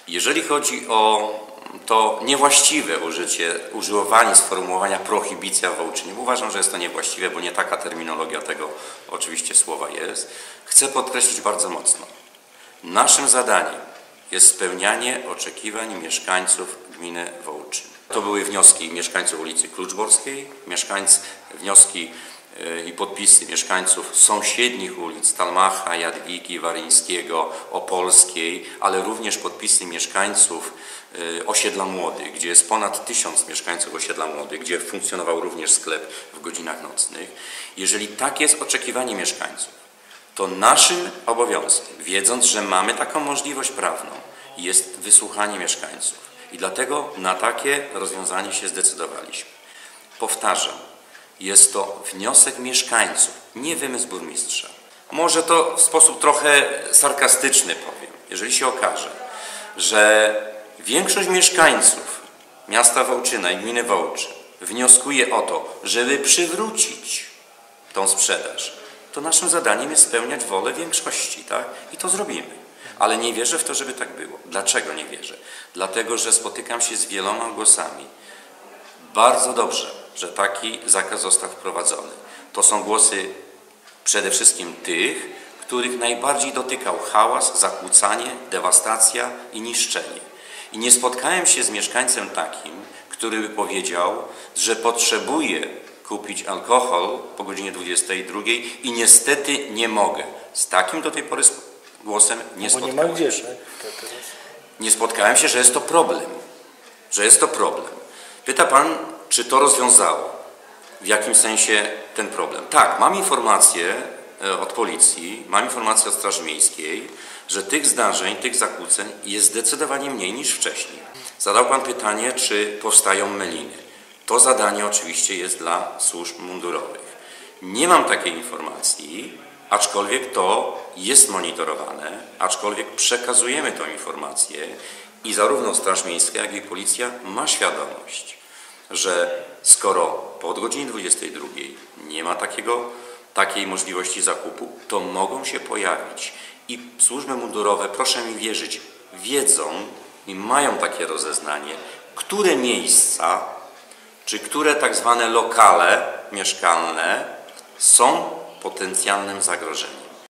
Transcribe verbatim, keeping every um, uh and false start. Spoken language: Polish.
Jeżeli chodzi o to niewłaściwe użycie, używanie sformułowania prohibicja w Wołczynie, uważam, że jest to niewłaściwe, bo nie taka terminologia tego oczywiście słowa jest. Chcę podkreślić bardzo mocno. Naszym zadaniem jest spełnianie oczekiwań mieszkańców gminy Wołczyn. To były wnioski mieszkańców ulicy Kluczborskiej, mieszkańcy, wnioski i podpisy mieszkańców sąsiednich ulic Stalmacha, Jadwigi, Waryńskiego, Opolskiej, ale również podpisy mieszkańców Osiedla Młodych, gdzie jest ponad tysiąc mieszkańców Osiedla Młodych, gdzie funkcjonował również sklep w godzinach nocnych. Jeżeli takie jest oczekiwanie mieszkańców, to naszym obowiązkiem, wiedząc, że mamy taką możliwość prawną, jest wysłuchanie mieszkańców. I dlatego na takie rozwiązanie się zdecydowaliśmy. Powtarzam, jest to wniosek mieszkańców, nie wymysł burmistrza. Może to w sposób trochę sarkastyczny powiem, jeżeli się okaże, że większość mieszkańców miasta Wołczyna i gminy Wołczyn wnioskuje o to, żeby przywrócić tą sprzedaż, to naszym zadaniem jest spełniać wolę większości, tak? I to zrobimy. Ale nie wierzę w to, żeby tak było. Dlaczego nie wierzę? Dlatego, że spotykam się z wieloma głosami. Bardzo dobrze, że taki zakaz został wprowadzony. To są głosy przede wszystkim tych, których najbardziej dotykał hałas, zakłócanie, dewastacja i niszczenie. I nie spotkałem się z mieszkańcem takim, który by powiedział, że potrzebuje kupić alkohol po godzinie dwudziestej drugiej i niestety nie mogę. Z takim do tej pory głosem nie spotkałem nie ma gdzie, się. Tak? Nie spotkałem się, że jest to problem. Że jest to problem. Pyta Pan, czy to rozwiązało w jakim sensie ten problem. Tak, mam informację od policji, mam informację od Straży Miejskiej, że tych zdarzeń, tych zakłóceń jest zdecydowanie mniej niż wcześniej. Zadał Pan pytanie, czy powstają meliny. To zadanie oczywiście jest dla służb mundurowych. Nie mam takiej informacji, aczkolwiek to jest monitorowane, aczkolwiek przekazujemy tę informację i zarówno Straż Miejska, jak i Policja ma świadomość, że skoro po godzinie dwudziestej drugiej nie ma takiego, takiej możliwości zakupu, to mogą się pojawić. I służby mundurowe, proszę mi wierzyć, wiedzą i mają takie rozeznanie, które miejsca, czy które tak zwane lokale mieszkalne są potencjalnym zagrożeniem.